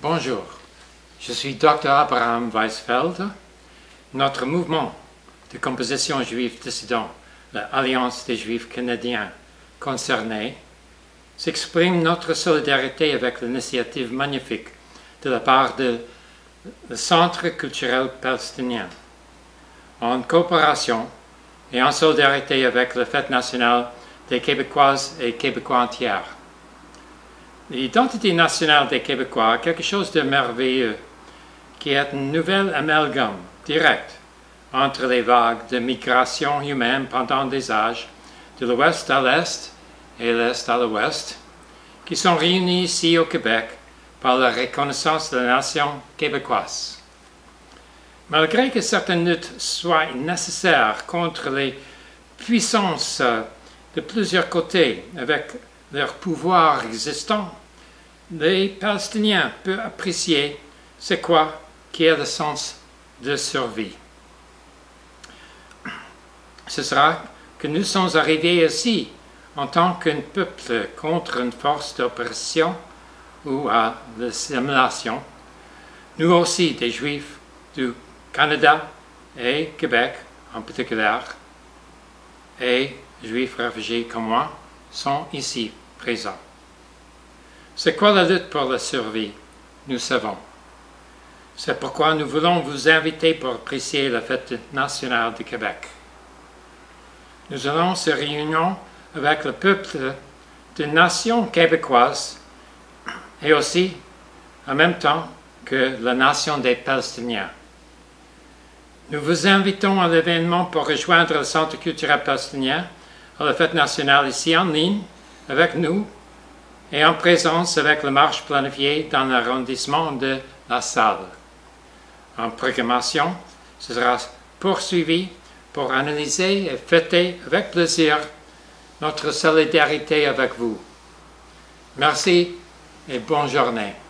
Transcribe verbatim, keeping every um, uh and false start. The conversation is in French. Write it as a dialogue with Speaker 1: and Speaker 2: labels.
Speaker 1: Bonjour, je suis docteur Abraham Weisfeld. Notre mouvement de composition juive dissident, l'Alliance des Juifs canadiens concernés, s'exprime notre solidarité avec l'initiative magnifique de la part du Centre culturel palestinien, en coopération et en solidarité avec la Fête nationale des Québécoises et Québécois entiers. L'identité nationale des Québécois est quelque chose de merveilleux, qui est un nouvel amalgame direct entre les vagues de migration humaine pendant des âges, de l'ouest à l'est et l'est à l'ouest, qui sont réunis ici au Québec par la reconnaissance de la nation québécoise. Malgré que certaines luttes soient nécessaires contre les puissances de plusieurs côtés avec leur pouvoir existant, les Palestiniens peuvent apprécier c'est quoi qui est le sens de survie. Ce sera que nous sommes arrivés ici en tant qu'un peuple contre une force d'oppression ou à l'assimilation, nous aussi des Juifs du Canada et Québec en particulier, et Juifs réfugiés comme moi, sont ici présents. C'est quoi la lutte pour la survie? Nous savons. C'est pourquoi nous voulons vous inviter pour apprécier la fête nationale du Québec. Nous allons se réunir avec le peuple de nation québécoise et aussi en même temps que la nation des Palestiniens. Nous vous invitons à l'événement pour rejoindre le Centre culturel palestinien à la fête nationale ici en ligne avec nous et en présence avec la marche planifiée dans l'arrondissement de La Salle. En programmation, ce sera poursuivi pour analyser et fêter avec plaisir notre solidarité avec vous. Merci et bonne journée.